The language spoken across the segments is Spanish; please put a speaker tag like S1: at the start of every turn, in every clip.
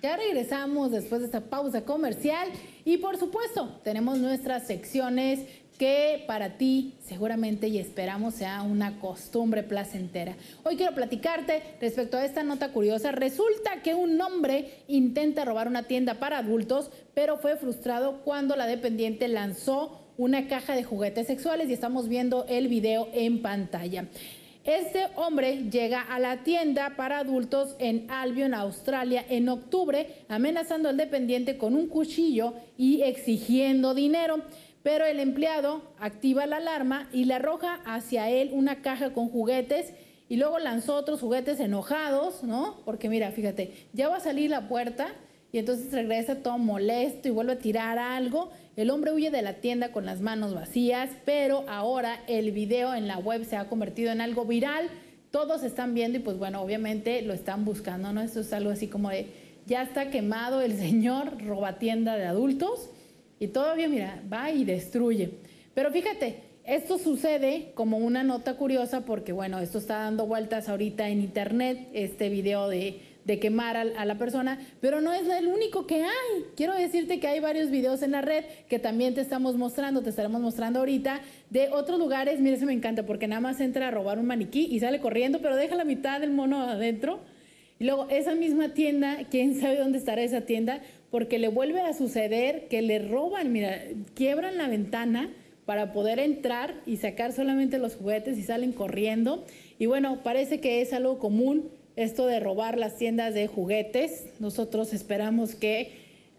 S1: Ya regresamos después de esta pausa comercial y por supuesto tenemos nuestras secciones que para ti seguramente y esperamos sea una costumbre placentera. Hoy quiero platicarte respecto a esta nota curiosa. Resulta que un hombre intenta robar una tienda para adultos, pero fue frustrado cuando la dependiente lanzó una caja de juguetes sexuales y estamos viendo el video en pantalla. Este hombre llega a la tienda para adultos en Albion, Australia, en octubre, amenazando al dependiente con un cuchillo y exigiendo dinero. Pero el empleado activa la alarma y le arroja hacia él una caja con juguetes y luego lanzó otros juguetes enojados, ¿no? Porque mira, fíjate, ya va a salir la puerta y entonces regresa todo molesto y vuelve a tirar algo. El hombre huye de la tienda con las manos vacías, pero ahora el video en la web se ha convertido en algo viral. Todos están viendo y pues bueno, obviamente lo están buscando, ¿no? Esto es algo así como de, ya está quemado el señor robatienda de adultos. Y todavía, mira, va y destruye. Pero fíjate, esto sucede como una nota curiosa porque, bueno, esto está dando vueltas ahorita en internet, este video de quemar a la persona, pero no es el único que hay. Quiero decirte que hay varios videos en la red que también te estaremos mostrando ahorita, de otros lugares. Mira, ese me encanta porque nada más entra a robar un maniquí y sale corriendo, pero deja la mitad del mono adentro. Y luego esa misma tienda, quién sabe dónde estará esa tienda, porque le vuelve a suceder que le roban, mira, quiebran la ventana para poder entrar y sacar solamente los juguetes y salen corriendo. Y bueno, parece que es algo común esto de robar las tiendas de juguetes. Nosotros esperamos que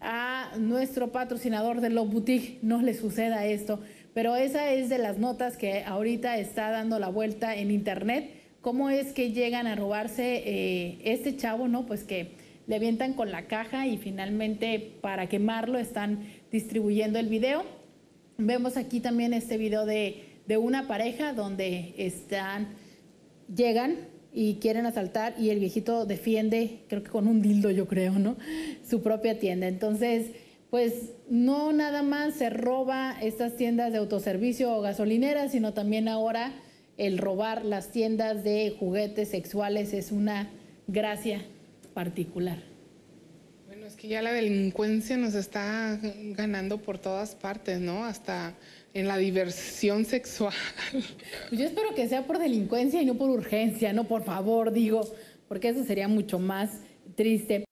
S1: a nuestro patrocinador de Love Boutique no le suceda esto, pero esa es de las notas que ahorita está dando la vuelta en internet. ¿Cómo es que llegan a robarse este chavo, no? Pues que le avientan con la caja y finalmente para quemarlo están distribuyendo el video. Vemos aquí también este video de una pareja donde llegan y quieren asaltar y el viejito defiende, creo que con un dildo, yo creo, ¿no? Su propia tienda. Entonces, pues no nada más se roba estas tiendas de autoservicio o gasolineras, sino también ahora el robar las tiendas de juguetes sexuales es una gracia particular.
S2: Bueno, es que ya la delincuencia nos está ganando por todas partes, ¿no? Hasta en la diversión sexual.
S1: Pues yo espero que sea por delincuencia y no por urgencia, no por favor, digo, porque eso sería mucho más triste.